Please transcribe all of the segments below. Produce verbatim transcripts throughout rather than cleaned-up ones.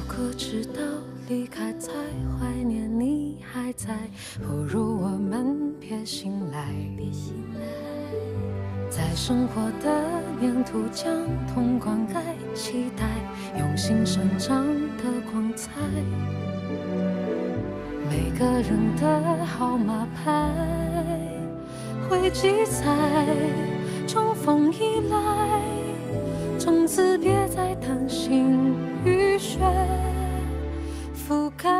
果知道离开才怀念你还在，不如我们别醒来。在生活的沿途将痛灌溉，期待用心生长的光彩。每个人的号码牌会记载，重逢以来，从此别再担心雨雪覆盖。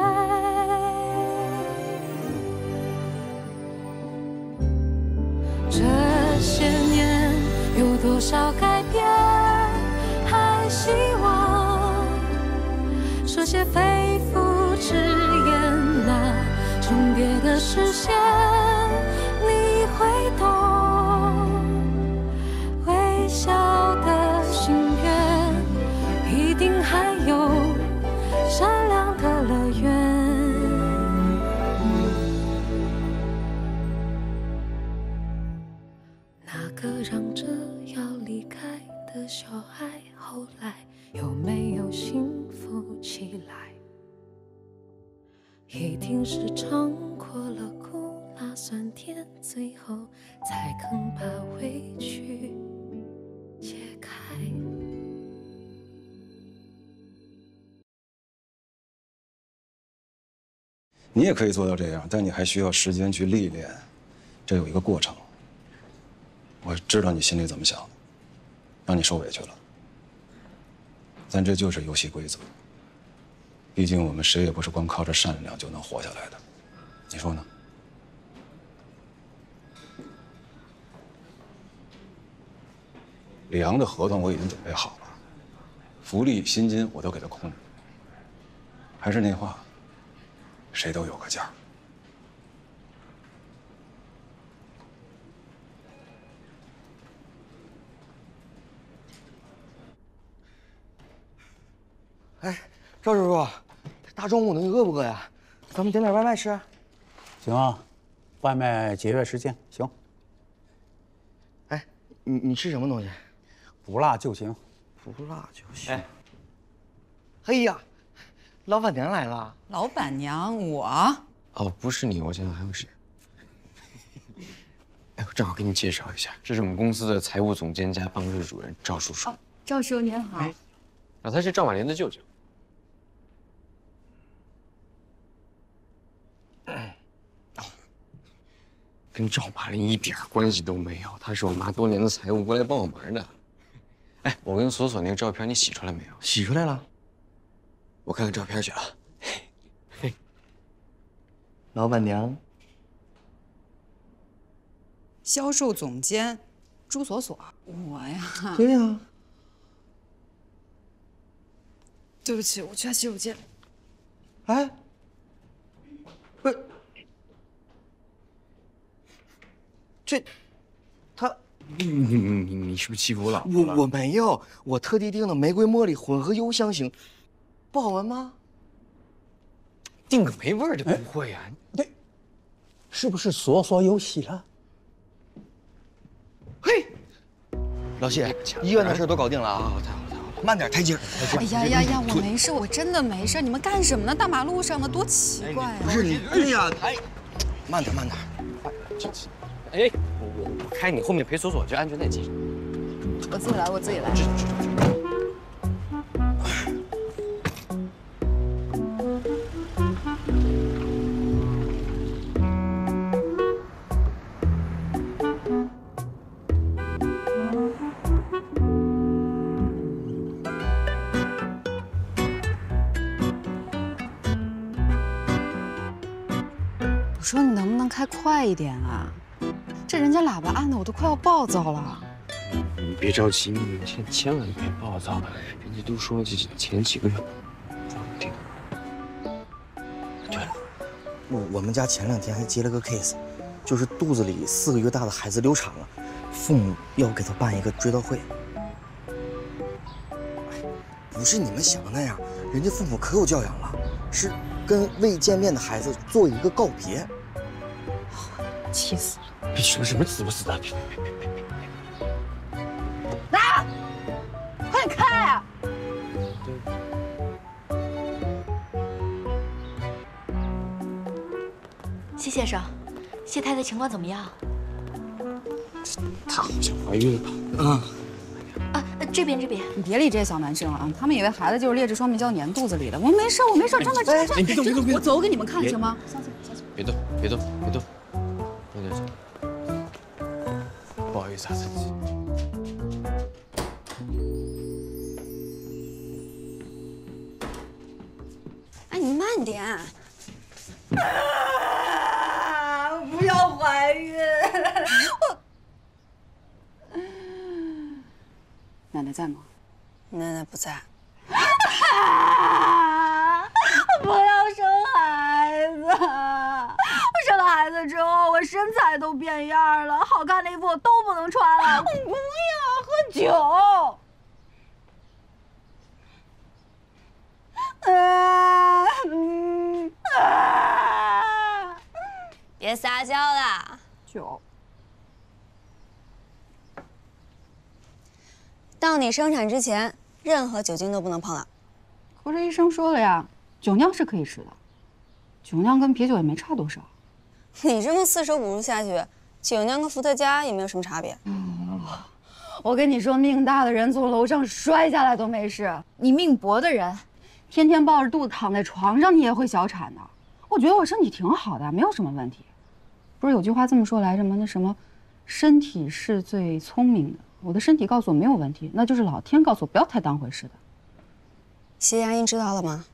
这些年有多少改变，还希望说些肺腑之言，那重叠的视线你会懂，微笑的心愿一定还有善良的乐园。那个嚷着要离开的小孩，后来有没有幸福起来？一定是尝过了苦辣酸甜，最后才肯把委屈解开。 你也可以做到这样，但你还需要时间去历练，这有一个过程。我知道你心里怎么想的，让你受委屈了，但这就是游戏规则。毕竟我们谁也不是光靠着善良就能活下来的，你说呢？李阳的合同我已经准备好了，福利、薪金我都给他空着。还是那话，谁都有个价。 哎，赵叔叔，大中午的你饿不饿呀？咱们点点外卖吃。 行啊，外卖节约时间，行。 哎，你你吃什么东西？ 不辣就行， 不辣就行。哎，嘿呀，老板娘来了。 老板娘，我。 哦，不是你，我想想还有谁？哎，我正好给你介绍一下，这是我们公司的财务总监加办公室主任赵叔叔。 哦，赵叔您好。哎， 啊，他是赵婉莲的舅舅。跟赵玛琳一点关系都没有，她是我妈多年的财务，过来帮我忙的。哎，我跟索索那个照片你洗出来没有？ 洗出来了， 我看看照片去啊。嘿， 老板娘， 销售总监朱锁锁，我呀。 对呀。 对不起，我去下洗手间。 哎，不。这，他， 你你你你是不是欺负我老婆了？ 我我没有，我特地订的玫瑰茉莉混合幽香型，不好闻吗？ 订个没味儿的不会啊？ 对，是不是锁锁有喜了？ 嘿，老谢，医院的事都搞定了啊！ 太好了太好了， 慢点，台阶。 哎呀呀呀，我没事，我真的没事。你们干什么呢？大马路上的多奇怪啊！ 不是你，对呀，哎，慢点慢点。 哎，我我我开你后面陪索索去，安全带系上。 我自己来，我自己来。我说你能不能开快一点啊？这人家喇叭按的我都快要暴躁了。 你别着急，你千千万别暴躁，人家都说这前几个月不稳定。对了， 我我们家前两天还接了个 case， 就是肚子里四个月大的孩子流产了，父母要给他办一个追悼会。不是你们想的那样，人家父母可有教养了，是跟未见面的孩子做一个告别。 气死了！ 别说什么死不死的，别别别别别别！ 啊！快点开啊！ 对。 谢先生，谢太太情况怎么样？ 她好像怀孕了。 嗯。 啊，这边这边。 你别理这些小男生啊，他们以为孩子就是劣质双面胶粘肚子里的。我没事，我没事，真的真的。 你别动，别动，别动！ 我走给你们看行吗？相信相信。 别动，别动，别动，慢点走。不好意思啊，三七。 哎，你慢点。 啊！不要怀孕！ 我。奶奶在吗？ 奶奶不在。 啊！不要生孩子！我生了孩子之后，我身材都变样了，好看的衣服我都不能穿了。我不要喝酒。 啊嗯啊！ 别撒娇了， 酒。 到你生产之前，任何酒精都不能碰了。 可是医生说了呀，酒酿是可以吃的，酒酿跟啤酒也没差多少。 你这么四舍五入下去，酒酿跟伏特加也没有什么差别。 哦，我跟你说，命大的人从楼上摔下来都没事，你命薄的人。 天天抱着肚子躺在床上，你也会小产的。我觉得我身体挺好的，没有什么问题。不是有句话这么说来着吗？那什么，身体是最聪明的。我的身体告诉我没有问题，那就是老天告诉我不要太当回事的。 谢佳音知道了吗？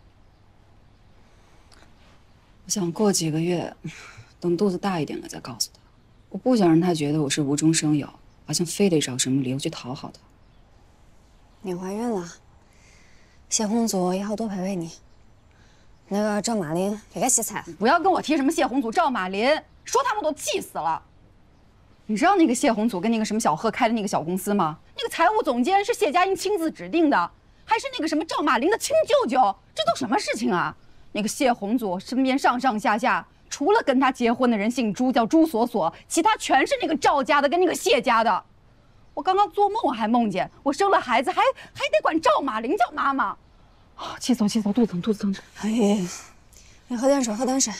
我想过几个月，等肚子大一点了再告诉他。我不想让他觉得我是无中生有，好像非得找什么理由去讨好他。 你怀孕了。 谢红祖也好多陪陪你。那个赵马林给个洗菜。 不要跟我提什么谢红祖、赵马林，说他们都气死了。你知道那个谢红祖跟那个什么小贺开的那个小公司吗？那个财务总监是谢佳音亲自指定的，还是那个什么赵马林的亲舅舅，这都什么事情啊？那个谢红祖身边上上下下，除了跟他结婚的人姓朱，叫朱锁锁，其他全是那个赵家的跟那个谢家的。 我刚刚做梦，我还梦见我生了孩子，还还得管赵马林叫妈妈，啊，气死我！气死我！肚子疼，肚子疼！ 哎，你喝点水，喝点水。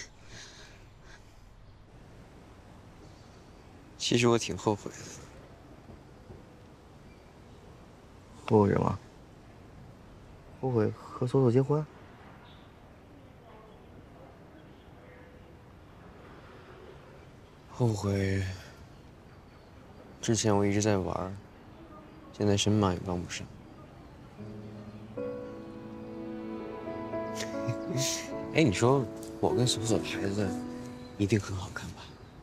其实我挺后悔的。 后悔什么？后悔和锁锁结婚？ 后悔。 之前我一直在玩，现在神马也帮不上。哎，你说我跟锁锁的孩子一定很好看吧？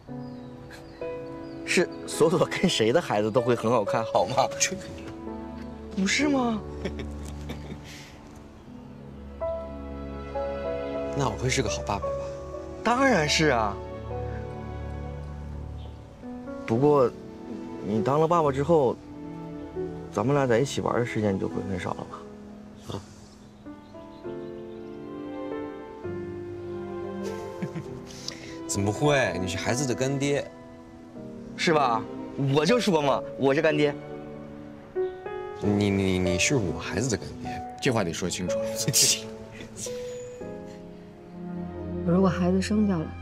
是锁锁跟谁的孩子都会很好看，好吗？ 这肯定。 不是吗？ 那我会是个好爸爸吧？ 当然是啊。不过。 你当了爸爸之后，咱们俩在一起玩的时间就会很少了吧？ 啊？怎么会？你是孩子的干爹， 是吧？我就说嘛，我是干爹。 你你你是我孩子的干爹，这话得说清楚。 如果孩子生下来，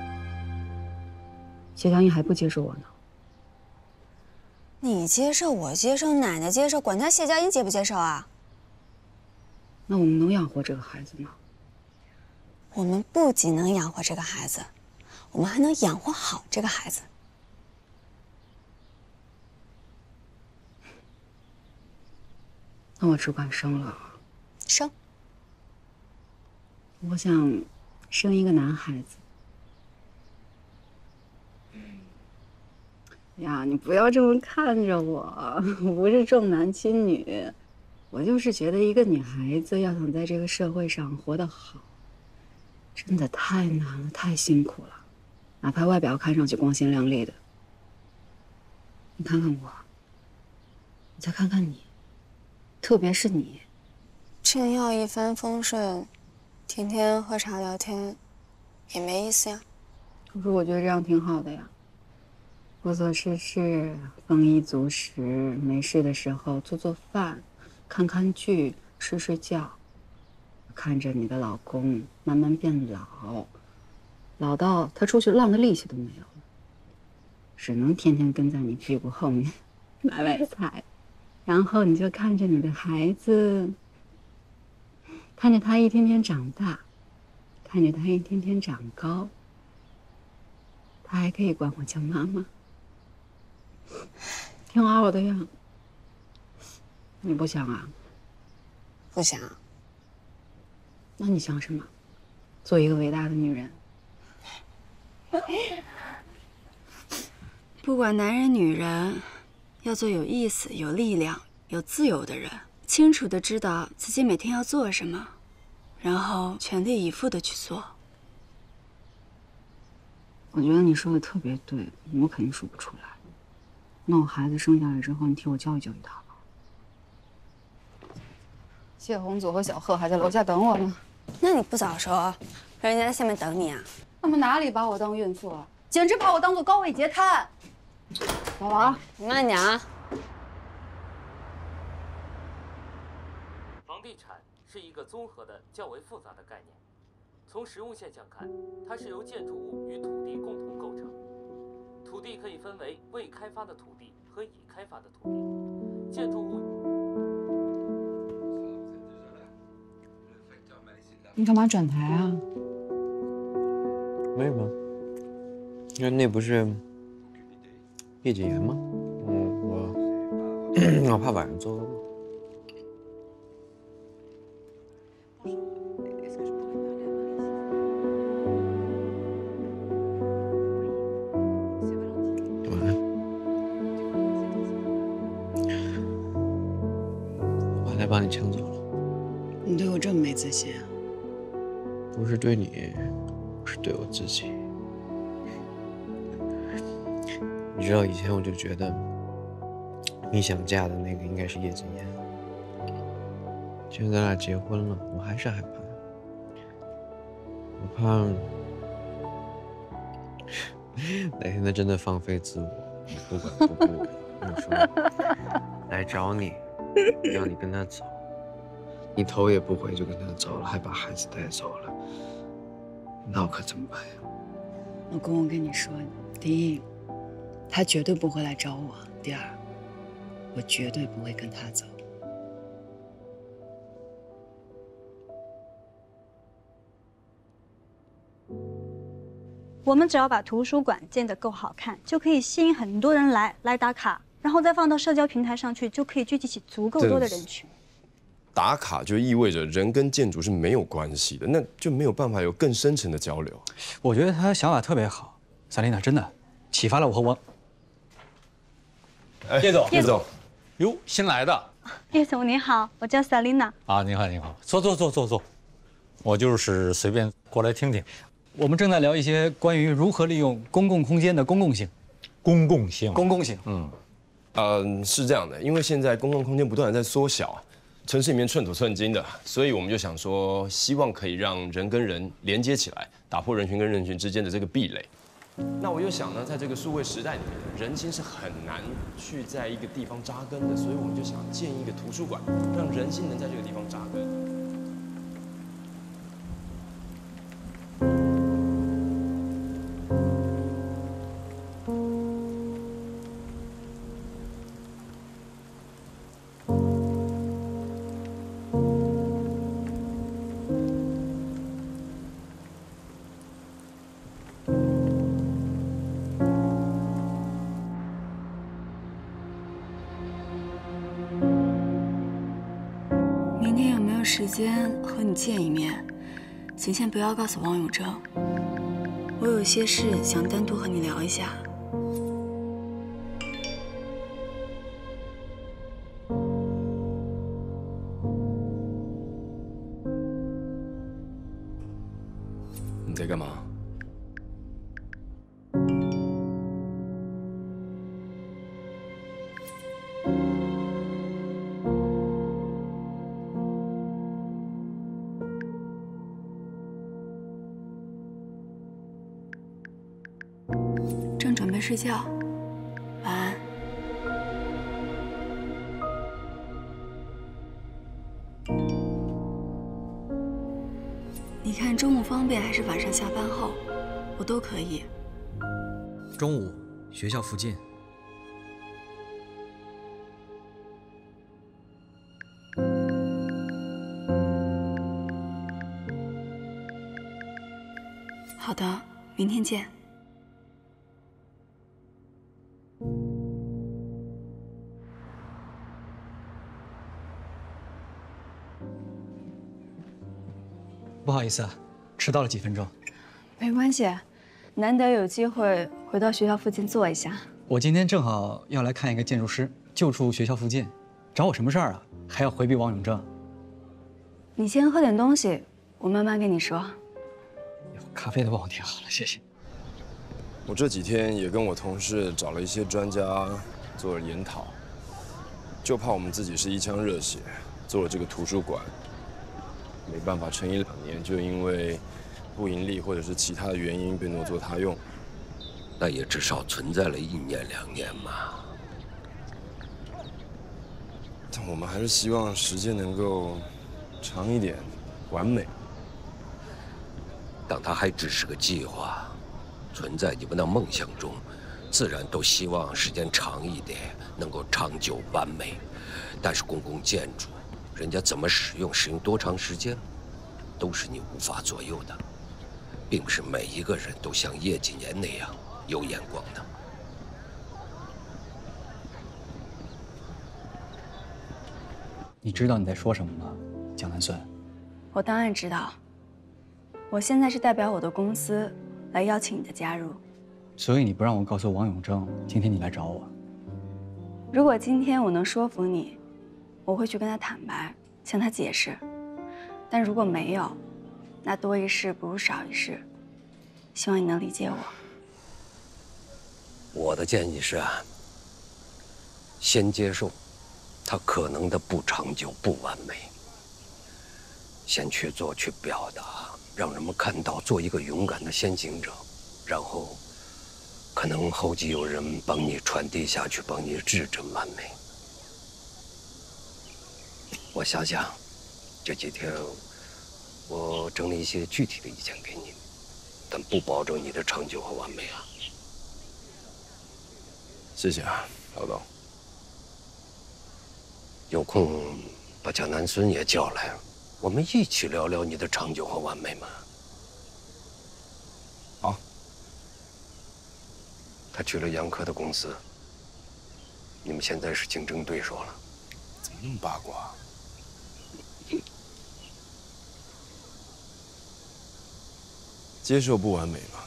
谢佳音还不接受我呢？ 你接受，我接受，奶奶接受，管他谢佳音接不接受啊？ 那我们能养活这个孩子吗？ 我们不仅能养活这个孩子，我们还能养活好这个孩子。 那我只管生了。 生。 我想生一个男孩子。 呀，你不要这么看着我，我不是重男轻女，我就是觉得一个女孩子要想在这个社会上活得好，真的太难了，太辛苦了。哪怕外表看上去光鲜亮丽的，你看看我，你再看看你，特别是你， 真要一帆风顺，天天喝茶聊天，也没意思呀。 可是我觉得这样挺好的呀。 做做事事，丰衣足食，没事的时候做做饭，看看剧，睡睡觉，看着你的老公慢慢变老， 老到他出去浪的力气都没有了，只能天天跟在你屁股后面买买菜，然后你就看着你的孩子，看着他一天天长大，看着他一天天长高，他还可以管我叫妈妈，挺好的呀。你不想啊？ 不想。 那你想什么？做一个伟大的女人。 不管男人女人，要做有意思、有力量、有自由的人，清楚的知道自己每天要做什么，然后全力以赴的去做。 我觉得你说的特别对，我肯定说不出来。那我孩子生下来之后，你替我教育教育他吧。谢红祖和小贺还在楼下等我呢。 那你不早说，让人家在下面等你啊？ 他们哪里把我当孕妇啊？简直把我当做高位截瘫！走了啊， 你慢点啊。 房地产是一个综合的、较为复杂的概念。从实物现象看，它是由建筑物与土地共同构成。土地可以分为未开发的土地和已开发的土地。建筑物。 你干嘛转台啊？ 没什么，因为那不是叶谨言吗？嗯，我我怕晚上做噩梦。晚安。我把他把你抢走了。 你对我这么没自信啊？ 不是对你，是对我自己。你知道以前我就觉得，你想嫁的那个应该是叶谨言。现在咱俩结婚了，我还是害怕。我怕哪天他真的放飞自我，不管不顾，跟我说来找你，让你跟他走，你头也不回就跟他走了，还把孩子带走了。那我可怎么办呀？ 老公，我跟你说，第一，他绝对不会来找我；第二，我绝对不会跟他走。 我们只要把图书馆建得够好看，就可以吸引很多人来来打卡，然后再放到社交平台上去，就可以聚集起足够多的人群。 打卡就意味着人跟建筑是没有关系的，那就没有办法有更深层的交流。 我觉得他想法特别好，萨琳娜真的启发了我和王。 哎， 叶总， 叶总， 哟，新来的。 叶总您好，我叫 Selina。 啊，您好，您好，坐坐坐坐坐。我就是随便过来听听。 我们正在聊一些关于如何利用公共空间的公共性。 公共性， 公共性， 嗯，呃，是这样的，因为现在公共空间不断的在缩小。城市里面寸土寸金的，所以我们就想说，希望可以让人跟人连接起来，打破人群跟人群之间的这个壁垒。那我又想呢，在这个数位时代里面，人心是很难去在一个地方扎根的，所以我们就想建一个图书馆，让人心能在这个地方扎根。 时间和你见一面，请先不要告诉王永正，我有些事想单独和你聊一下。 你在干嘛？ 正准备睡觉，晚安。你看中午方便还是晚上下班后？ 我都可以。 中午，学校附近。 好的，明天见。 不好意思啊，迟到了几分钟。 没关系，难得有机会回到学校附近坐一下。 我今天正好要来看一个建筑师，就住学校附近，找我什么事儿啊？还要回避王永正？ 你先喝点东西，我慢慢跟你说。 咖啡都帮我点好了，谢谢。 我这几天也跟我同事找了一些专家做了研讨，就怕我们自己是一腔热血做了这个图书馆，没办法撑一两年，就因为不盈利或者是其他的原因被挪作他用。 那也至少存在了一年两年嘛。 但我们还是希望时间能够长一点，完美。 当它还只是个计划，存在你们的梦想中，自然都希望时间长一点，能够长久完美。但是公共建筑，人家怎么使用，使用多长时间，都是你无法左右的，并不是每一个人都像叶谨言那样有眼光的。 你知道你在说什么吗，江南孙？ 我当然知道。我现在是代表我的公司来邀请你的加入。 所以你不让我告诉王永正，今天你来找我。 如果今天我能说服你，我会去跟他坦白，向他解释。但如果没有，那多一事不如少一事。希望你能理解我。 我的建议是啊，先接受它可能的不长久、不完美，先去做、去表达，让人们看到做一个勇敢的先行者，然后可能后继有人帮你传递下去，帮你制臻完美。我想想，这几天我整理一些具体的意见给你，但不保证你的长久和完美啊。 谢谢啊，老董。 有空把蒋南孙也叫来，我们一起聊聊你的长久和完美嘛。 好。 他去了杨科的公司，你们现在是竞争对手了。 怎么那么八卦？接受不完美嘛。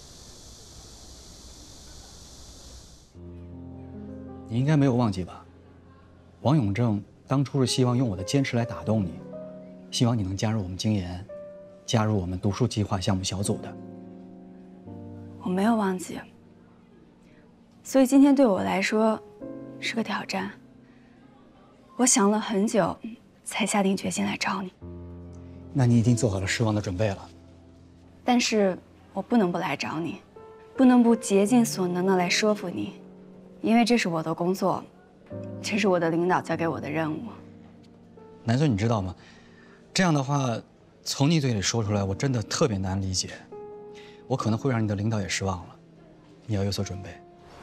你应该没有忘记吧？王永正当初是希望用我的坚持来打动你，希望你能加入我们精研，加入我们读书计划项目小组的。 我没有忘记，所以今天对我来说是个挑战。我想了很久，才下定决心来找你。 那你已经做好了失望的准备了。 但是我不能不来找你，不能不竭尽所能的来说服你，因为这是我的工作，这是我的领导交给我的任务。 南孙，你知道吗？这样的话，从你嘴里说出来，我真的特别难理解。我可能会让你的领导也失望了，你要有所准备。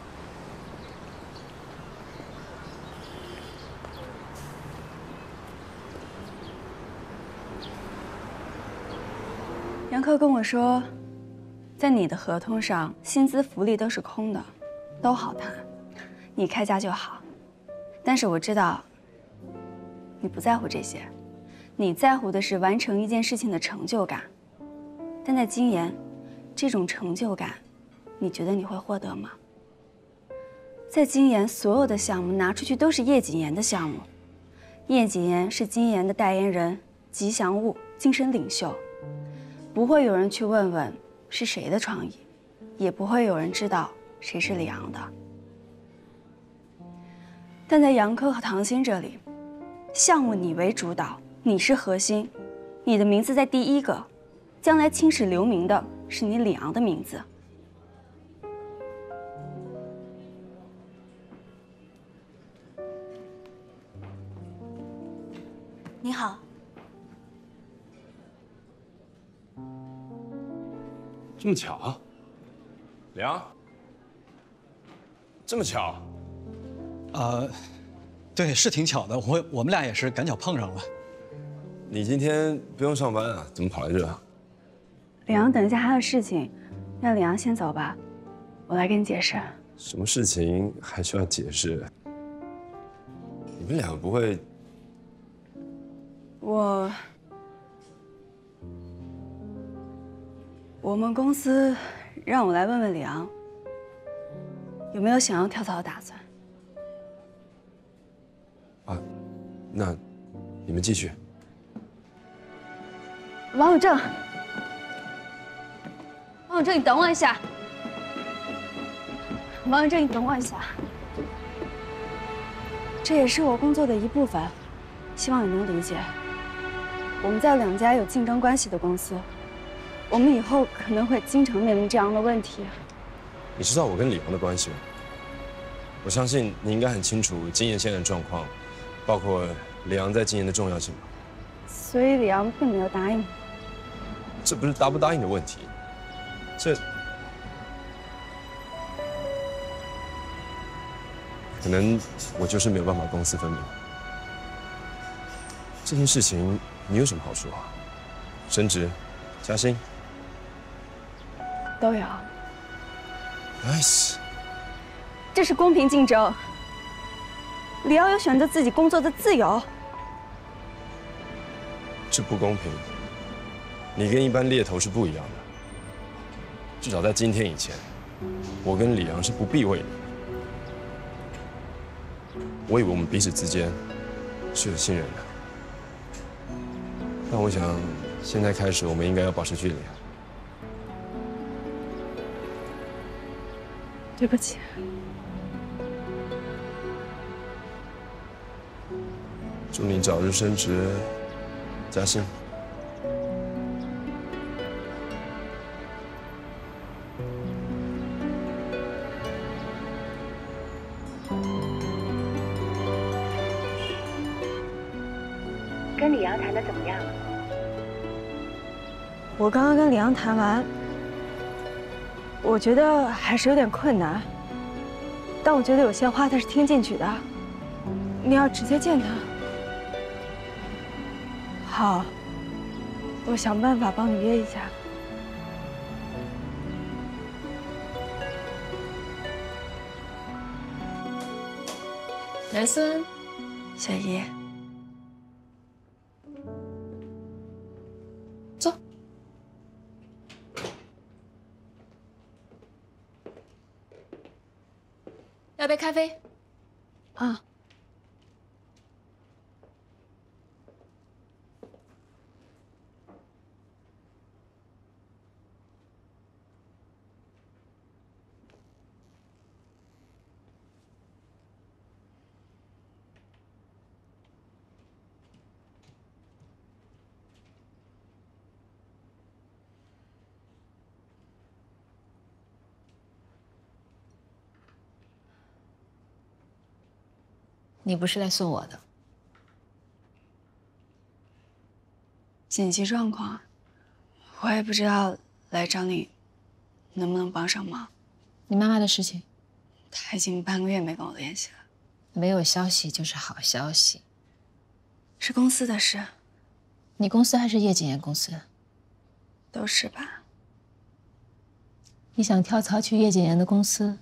杨科跟我说，在你的合同上，薪资福利都是空的，都好谈，你开价就好。但是我知道，你不在乎这些，你在乎的是完成一件事情的成就感。但在精研，这种成就感，你觉得你会获得吗？在精研，所有的项目拿出去都是叶谨言的项目，叶谨言是精研的代言人、吉祥物、精神领袖。不会有人去问问是谁的创意，也不会有人知道谁是李昂的。但在杨科和唐鑫这里，项目你为主导，你是核心，你的名字在第一个，将来青史留名的是你李昂的名字。 你好。 这么巧啊！ 梁，这么巧？ 呃，对，是挺巧的。我我们俩也是赶巧碰上了。 你今天不用上班啊？怎么跑来这啊？ 李阳等一下还有事情，让李阳先走吧，我来跟你解释。 什么事情还需要解释？你们两个不会…… 我我们公司让我来问问李阳，有没有想要跳槽的打算？ 啊，那你们继续。 王永正，王永正，你等我一下。王永正，你等我一下。这也是我工作的一部分，希望你能理解。我们在两家有竞争关系的公司，我们以后可能会经常面临这样的问题。 你知道我跟李阳的关系吗？我相信你应该很清楚金研现在的状况，包括李阳在金研的重要性吧。 所以李阳并没有答应。 这不是答不答应的问题，这可能我就是没有办法公私分明。这件事情你有什么好处啊？升职、加薪都有。 Nice。 这是公平竞争，李阳有选择自己工作的自由。 这不公平。你跟一般猎头是不一样的，至少在今天以前，我跟李阳是不避讳你。我以为我们彼此之间是有信任的，但我想现在开始，我们应该要保持距离。 对不起。 祝你早日升职，加薪。 跟李阳谈的怎么样了？我刚刚跟李阳谈完，我觉得还是有点困难，但我觉得有些话他是听进去的。你要直接见他。好，我想办法帮你约一下。 南孙， 小姨。 坐。要杯咖啡？ 啊。 你不是来送我的？ 紧急状况，我也不知道来找你能不能帮上忙。 你妈妈的事情， 她已经半个月没跟我联系了。 没有消息就是好消息。 是公司的事。 你公司还是叶谨言公司？ 都是吧。 你想跳槽去叶谨言的公司？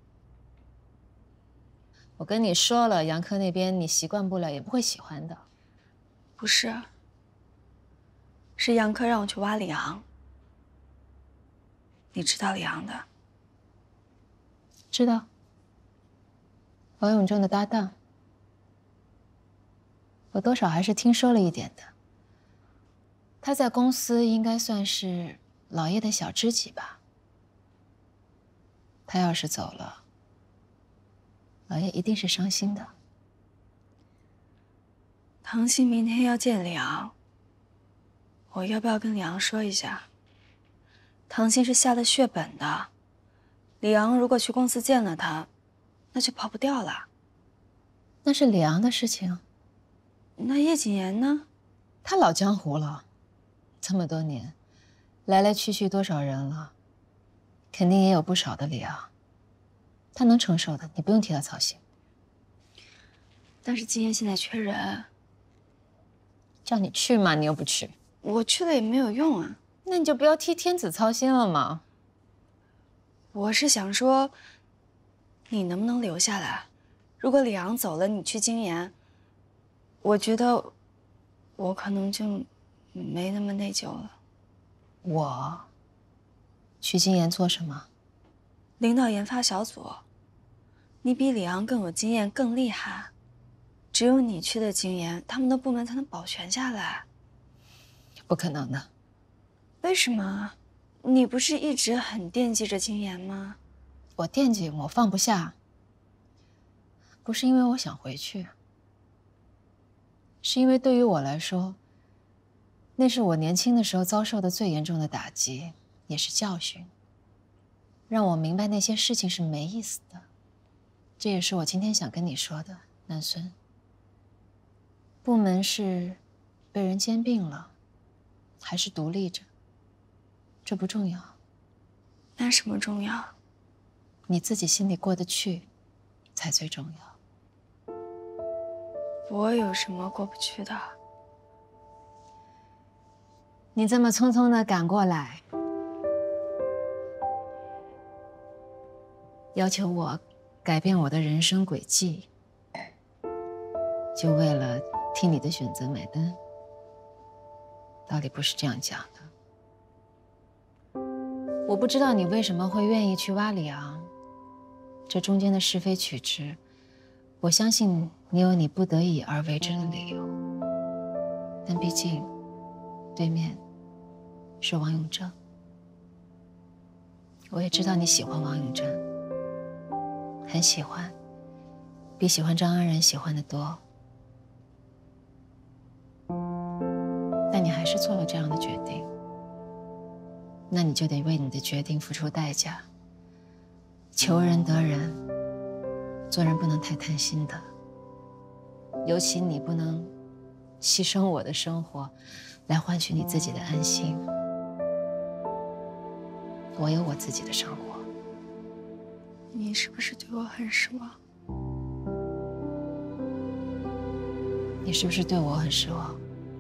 我跟你说了，杨科那边你习惯不了，也不会喜欢的。 不是，是杨科让我去挖李昂。你知道李昂的？ 知道。王永正的搭档，我多少还是听说了一点的。他在公司应该算是老叶的小知己吧。他要是走了，老叶一定是伤心的。 唐鑫明天要见李昂，我要不要跟李昂说一下？唐鑫是下了血本的，李昂如果去公司见了他，那就跑不掉了。 那是李昂的事情。 那叶谨言呢？ 他老江湖了，这么多年，来来去去多少人了？ 肯定也有不少的理啊。他能承受的，你不用替他操心。 但是金燕现在缺人， 叫你去嘛，你又不去。 我去了也没有用啊。 那你就不要替天子操心了嘛。 我是想说，你能不能留下来？如果李昂走了，你去京研，我觉得我可能就没那么内疚了。 我去京研做什么？ 领导研发小组，你比李昂更有经验，更厉害。只有你去的京研，他们的部门才能保全下来。 不可能的。 为什么？你不是一直很惦记着京研吗？ 我惦记，我放不下。不是因为我想回去，是因为对于我来说，那是我年轻的时候遭受的最严重的打击，也是教训，让我明白那些事情是没意思的。这也是我今天想跟你说的，南孙。部门是被人兼并了，还是独立着，这不重要。 那什么重要？ 你自己心里过得去，才最重要。 我有什么过不去的？ 你这么匆匆的赶过来，要求我改变我的人生轨迹，就为了替你的选择买单，道理不是这样讲的。我不知道你为什么会愿意去挖里昂，这中间的是非曲直，我相信你有你不得已而为之的理由。但毕竟，对面是王永正，我也知道你喜欢王永正，很喜欢，比喜欢张安然喜欢的多。但你还是做了这样的决定，那你就得为你的决定付出代价。求人得人，做人不能太贪心的，尤其你不能牺牲我的生活来换取你自己的安心。我有我自己的生活。 你是不是对我很失望？ 你是不是对我很失望？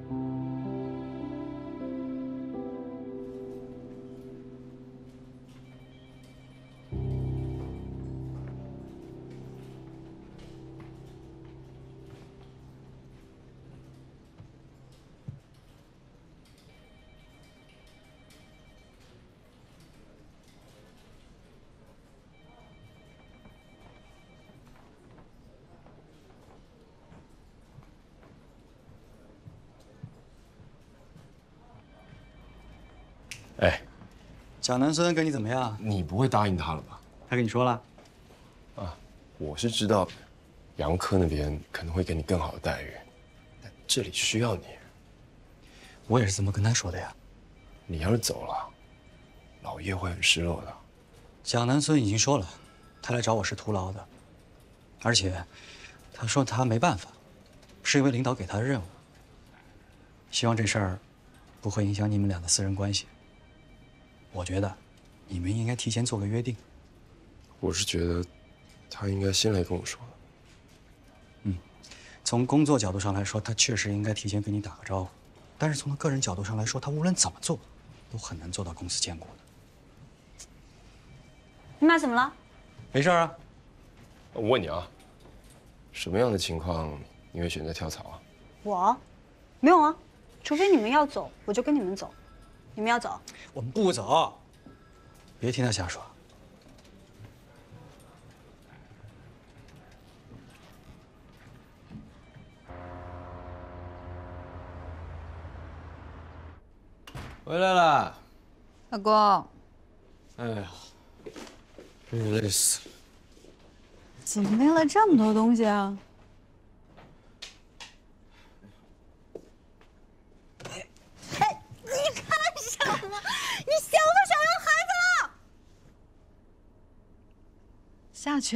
哎， 蒋南孙跟你怎么样？ 你不会答应他了吧？ 他跟你说了？ 啊，我是知道，杨科那边可能会给你更好的待遇，但这里需要你。 我也是这么跟他说的呀。 你要是走了，老叶会很失落的。 蒋南孙已经说了，他来找我是徒劳的，而且他说他没办法，是因为领导给他的任务。希望这事儿不会影响你们俩的私人关系。我觉得你们应该提前做个约定。 我是觉得他应该先来跟我说的。 嗯，从工作角度上来说，他确实应该提前跟你打个招呼。但是从他个人角度上来说，他无论怎么做，都很难做到公私兼顾的。 你妈怎么了？ 没事啊。 我问你啊，什么样的情况你会选择跳槽啊？ 我，没有啊，除非你们要走，我就跟你们走。你们要走？ 我们不走。别听他瞎说。 回来了， 老公。 哎呀，真是累死了。 怎么背了这么多东西啊？哎，你干什么？你想不想要孩子了？下去。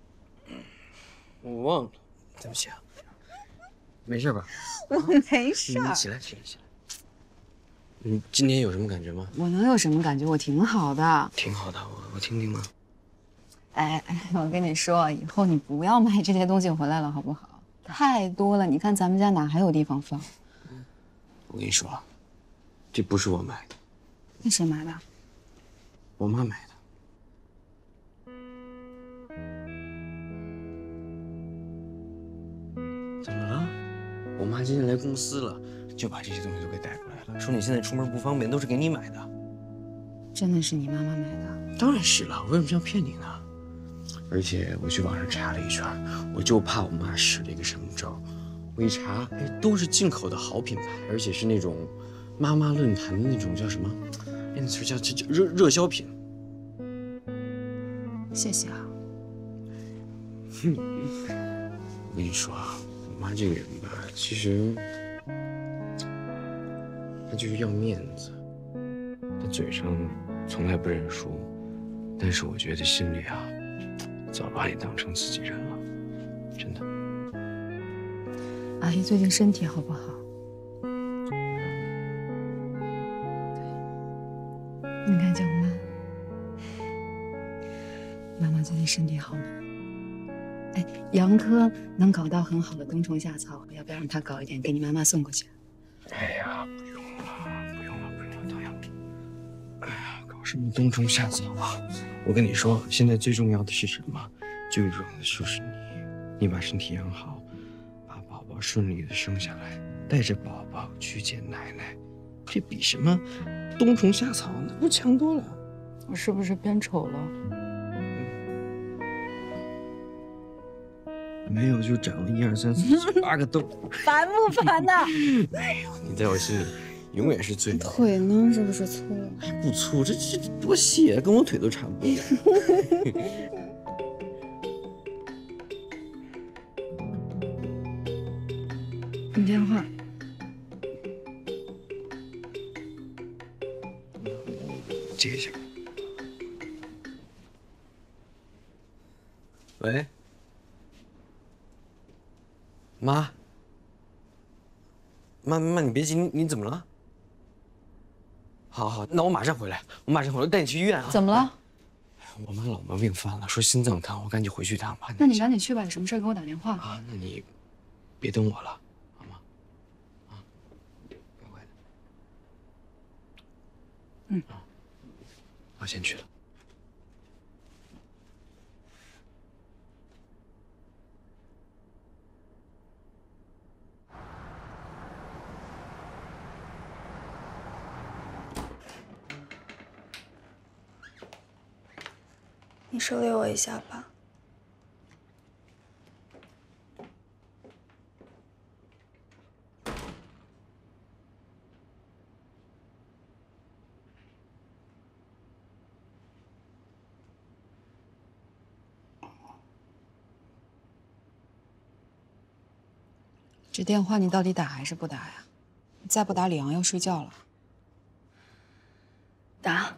我忘了，对不起啊。没事吧？ 我没事。 你起来，起来，起来。 你今天有什么感觉吗？ 我能有什么感觉？我挺好的。 挺好的，我我听听嘛。 哎哎，我跟你说，以后你不要买这些东西回来了，好不好？太多了，你看咱们家哪还有地方放？ 我跟你说，这不是我买的。 那谁买的？ 我妈买的。怎么了？我妈今天来公司了，就把这些东西都给带过来了，说你现在出门不方便，都是给你买的。 真的是你妈妈买的？ 当然是了，我为什么要骗你呢？而且我去网上查了一圈，我就怕我妈使了一个什么招。我一查，哎，都是进口的好品牌，而且是那种妈妈论坛的那种叫什么？那词叫叫热热销品。 谢谢啊。 哼，我跟你说啊，我妈这个人吧，其实她就是要面子，她嘴上从来不认输，但是我觉得心里啊，早把你当成自己人了，真的。 阿姨最近身体好不好？你看见我妈，妈妈最近身体好吗？哎，杨科能搞到很好的冬虫夏草，要不要让他搞一点给你妈妈送过去？ 哎呀，不用了，不用了，不用了，唐阳。哎呀，搞什么冬虫夏草啊！我跟你说，现在最重要的是什么？最重要的就是你，你把身体养好，把宝宝顺利的生下来，带着宝宝去见奶奶，这比什么冬虫夏草那不强多了？ 我是不是变丑了？ 没有，就长了一二三四七八个痘。 烦不烦呐？ 哎呦，你在我心里永远是最美的。 腿呢？是不是粗了？ 还不粗，这这多细啊，跟我腿都差不多。 你电话。 接一下。喂。妈，妈妈，你别急，你你怎么了？好好，那我马上回来，我马上回来，带你去医院啊。 怎么了？ 我妈老毛病犯了，说心脏疼，我赶紧回去一趟吧。 那你赶紧去吧，有什么事给我打电话啊。那你别等我了，好吗？啊，乖乖的。 嗯。 我先去了。 你收留我一下吧。 这电话你到底打还是不打呀？你再不打，李昂要睡觉了。 打。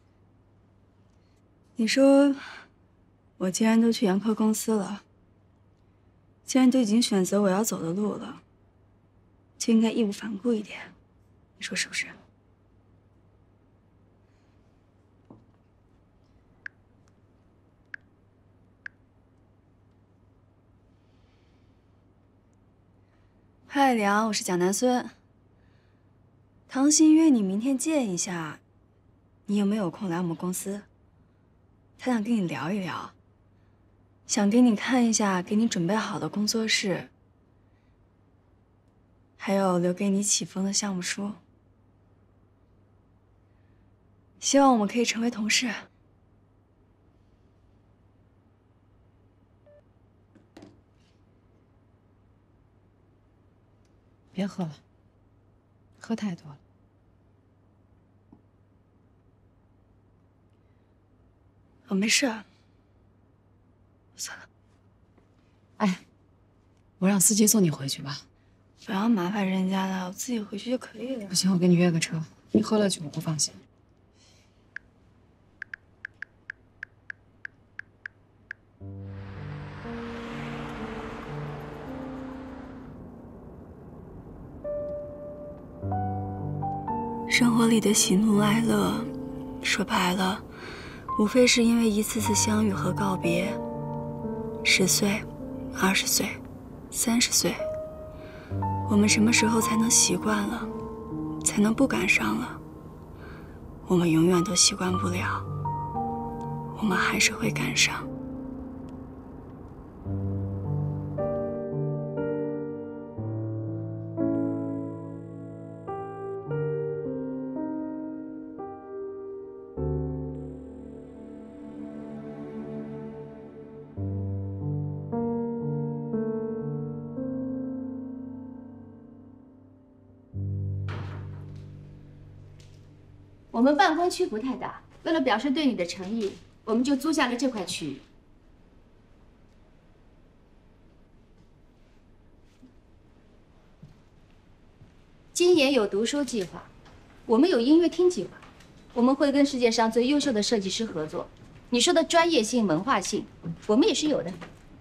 你说，我既然都去杨科公司了，既然都已经选择我要走的路了，就应该义无反顾一点，你说是不是？嗨，李昂，我是蒋南孙。唐鑫约你明天见一下，你有没有空来我们公司？他想跟你聊一聊，想给你看一下给你准备好的工作室，还有留给你启峰的项目书。希望我们可以成为同事。 别喝了，喝太多了。 我没事。算了。 哎，我让司机送你回去吧。 不要麻烦人家了，我自己回去就可以了。 不行，我给你约个车。你喝了酒，我不放心。 生活里的喜怒哀乐，说白了，无非是因为一次次相遇和告别。十岁、二十岁、三十岁，我们什么时候才能习惯了，才能不感伤了？我们永远都习惯不了，我们还是会感伤。 我们办公区不太大，为了表示对你的诚意，我们就租下了这块区域。今年有读书计划，我们有音乐厅计划，我们会跟世界上最优秀的设计师合作。你说的专业性、文化性，我们也是有的。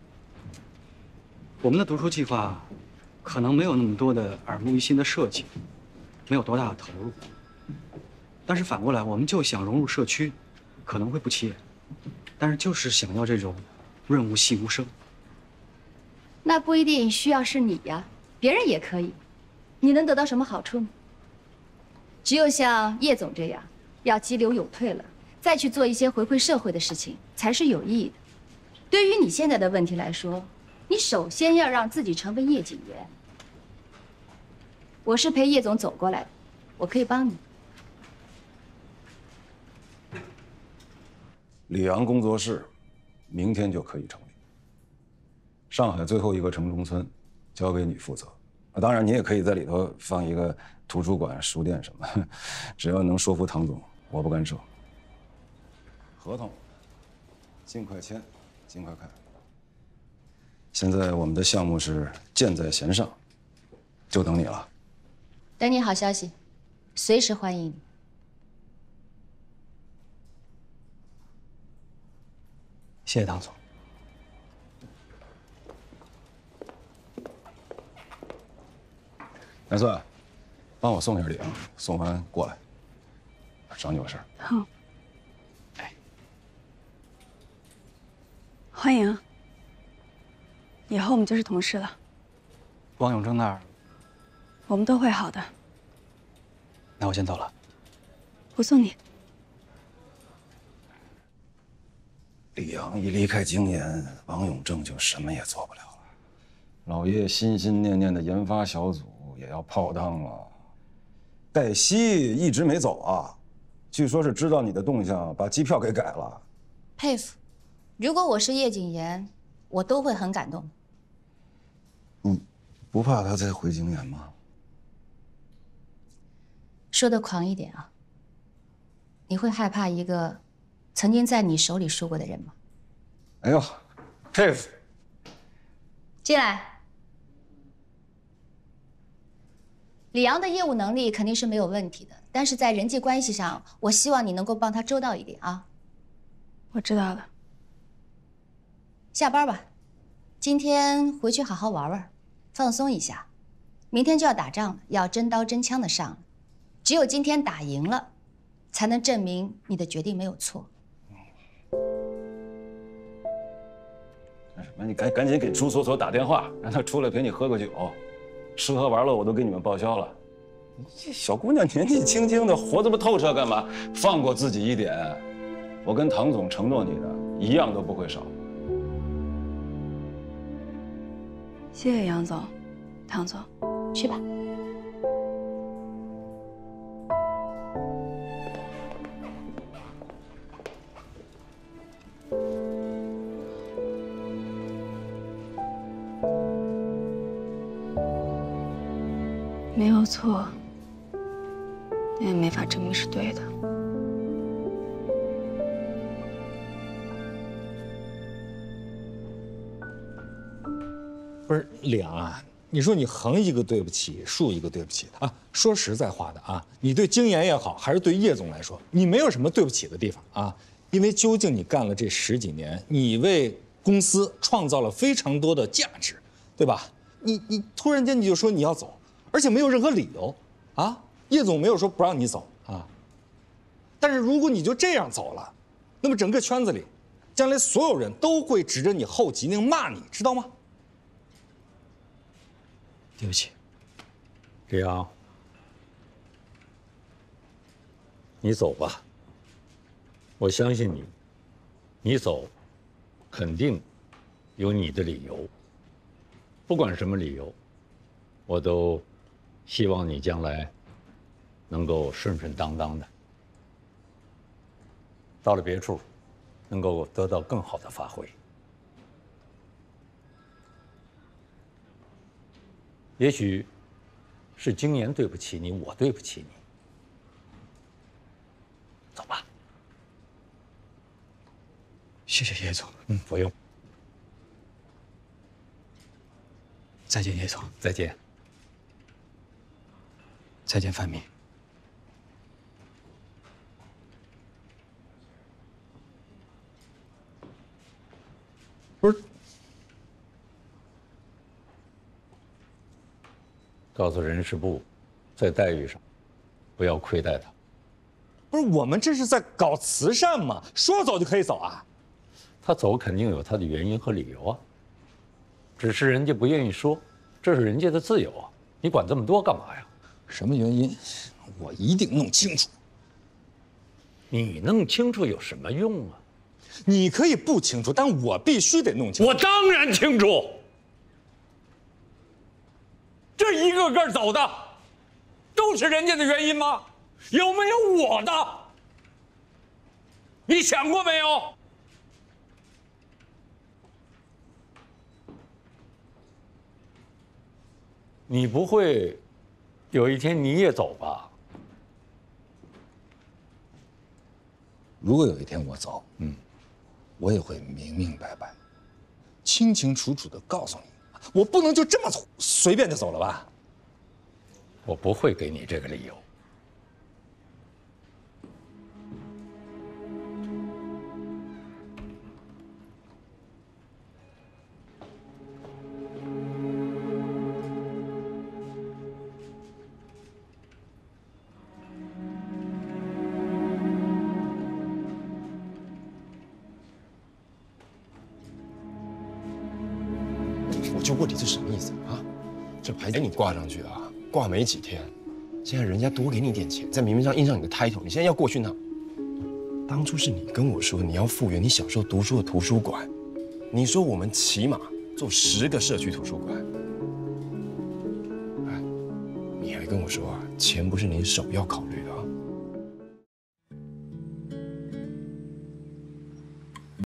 我们的读书计划可能没有那么多的耳目一新的设计，没有多大的投入。但是反过来，我们就想融入社区，可能会不起眼，但是就是想要这种润物细无声。 那不一定需要是你呀，别人也可以。你能得到什么好处呢？只有像叶总这样，要急流勇退了，再去做一些回馈社会的事情，才是有意义的。对于你现在的问题来说，你首先要让自己成为叶警员。我是陪叶总走过来的，我可以帮你。 里昂工作室明天就可以成立。上海最后一个城中村交给你负责，啊，当然你也可以在里头放一个图书馆、书店什么，只要能说服唐总，我不干涉。合同尽快签，尽快看。现在我们的项目是箭在弦上，就等你了。 等你好消息，随时欢迎你。 谢谢唐总。 南孙，帮我送一下礼啊，送完过来，找你有事。 好。哎，欢迎。以后我们就是同事了。 王永正那儿， 我们都会好的。 那我先走了。 不送你。 李阳一离开京研，王永正就什么也做不了了。老爷心心念念的研发小组也要泡汤了。黛西一直没走啊，据说是知道你的动向，把机票给改了。 佩服，如果我是叶谨言，我都会很感动。 你不怕他再回京研吗？ 说的狂一点啊，你会害怕一个曾经在你手里输过的人吗？ 哎呦，佩服！ 进来。李阳的业务能力肯定是没有问题的，但是在人际关系上，我希望你能够帮他周到一点啊。 我知道了。 下班吧，今天回去好好玩玩，放松一下。明天就要打仗了，要真刀真枪的上了。只有今天打赢了，才能证明你的决定没有错。 干什么？你赶赶紧给朱锁锁打电话，让他出来陪你喝个酒，吃喝玩乐我都给你们报销了。你这小姑娘年纪轻轻的，活这么透彻干嘛？放过自己一点。我跟唐总承诺你的，一样都不会少。 谢谢杨总，唐总， 去吧。 没有错，但也没法证明是对的。 不是李阳啊，你说你横一个对不起，竖一个对不起的啊。说实在话的啊，你对京研也好，还是对叶总来说，你没有什么对不起的地方啊。因为究竟你干了这十几年，你为公司创造了非常多的价值，对吧？你你突然间你就说你要走，而且没有任何理由，啊？ 叶总没有说不让你走啊。但是如果你就这样走了，那么整个圈子里，将来所有人都会指着你后脊梁骂你，知道吗？ 对不起， 李阳，你走吧。我相信你，你走，肯定有你的理由。不管什么理由，我都希望你将来能够顺顺当当的，到了别处，能够得到更好的发挥。也许是经年对不起你，我对不起你。走吧。 谢谢叶总。 嗯，不用。 再见，叶总。 再见。 再见，范明。 不是， 告诉人事部，在待遇上不要亏待他。 不是，我们这是在搞慈善嘛，说走就可以走啊？ 他走肯定有他的原因和理由啊，只是人家不愿意说，这是人家的自由啊，你管这么多干嘛呀？ 什么原因？我一定弄清楚。 你弄清楚有什么用啊？ 你可以不清楚，但我必须得弄清楚。 我当然清楚。这一个个走的，都是人家的原因吗？有没有我的？你想过没有？你不会有一天你也走吧？ 如果有一天我走，嗯，我也会明明白白、清清楚楚地告诉你， 我不能就这么随便就走了吧？ 我不会给你这个理由。 我就问你这什么意思啊？这牌子你挂上去啊，挂没几天，现在人家多给你点钱，在名片上印上你的 title， 你现在要过去那？当初是你跟我说你要复原你小时候读书的图书馆，你说我们起码做十个社区图书馆，哎，你还跟我说啊，钱不是你首要考虑的啊。